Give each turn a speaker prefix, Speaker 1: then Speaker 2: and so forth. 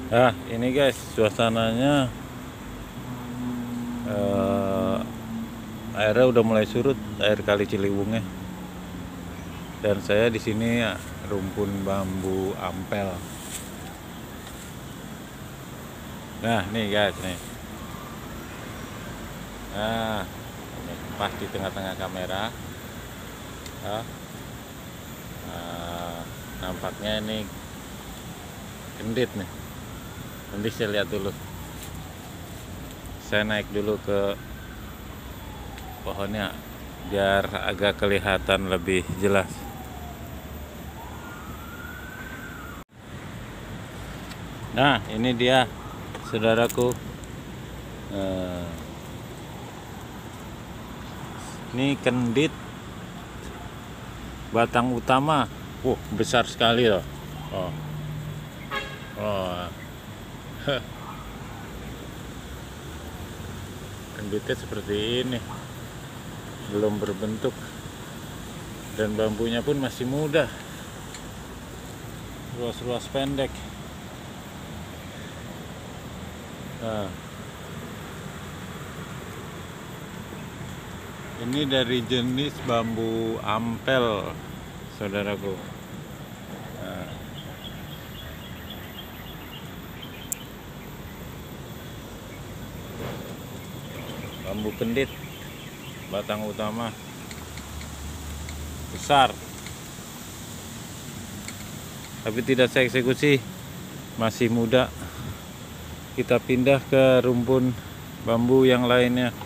Speaker 1: Nah, ini guys, suasananya eh, airnya udah mulai surut, air kali Ciliwungnya. Dan saya di sini rumpun bambu ampel. Nah, nih guys, nih. Nah, ini pas di tengah-tengah kamera. Ya. Nah, nampaknya ini gendit nih. Nanti saya lihat dulu. Saya naik dulu ke pohonnya biar agak kelihatan lebih jelas. Nah, ini dia saudaraku. Eh, ini kendit batang utama. Besar sekali loh. Oh. Oh. Kenditnya seperti ini. Belum berbentuk. Dan bambunya pun masih muda. Ruas-ruas pendek. Nah, ini dari jenis bambu ampel, saudaraku. Nah, bambu kendit, batang utama besar, tapi tidak saya eksekusi, masih muda. Kita pindah ke rumpun bambu yang lainnya.